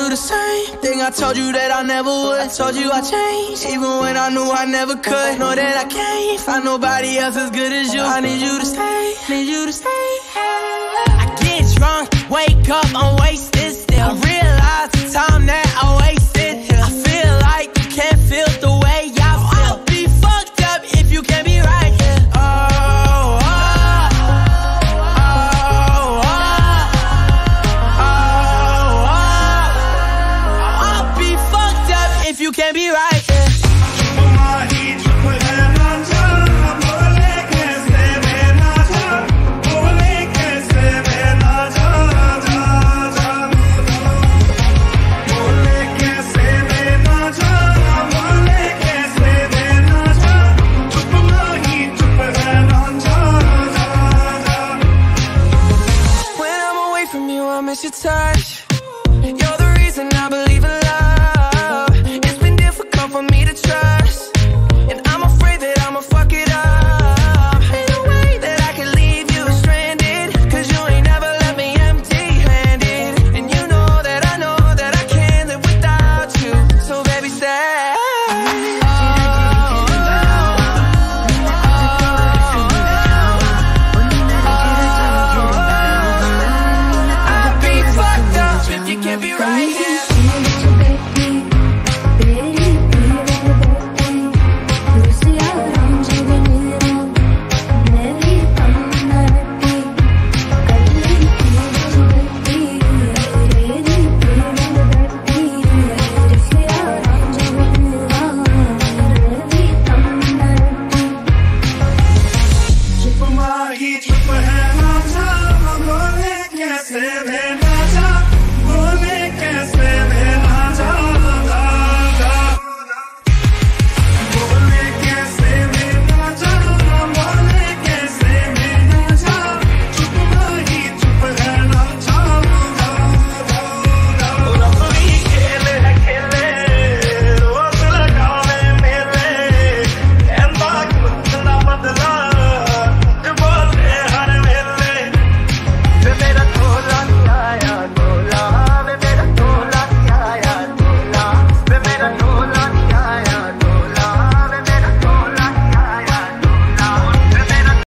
do the same thing I told you that I never would. I told you I changed, even when I knew I never could. Know that I can't find nobody else as good as you. I need you to stay, need you to stay. I get drunk, wake up, I'm wasted still. I realize the time that I wasted here. I feel like you can't feel the way I feel. I'll be fucked up if you can't be right here. I'll be fucked up if you can't be right here.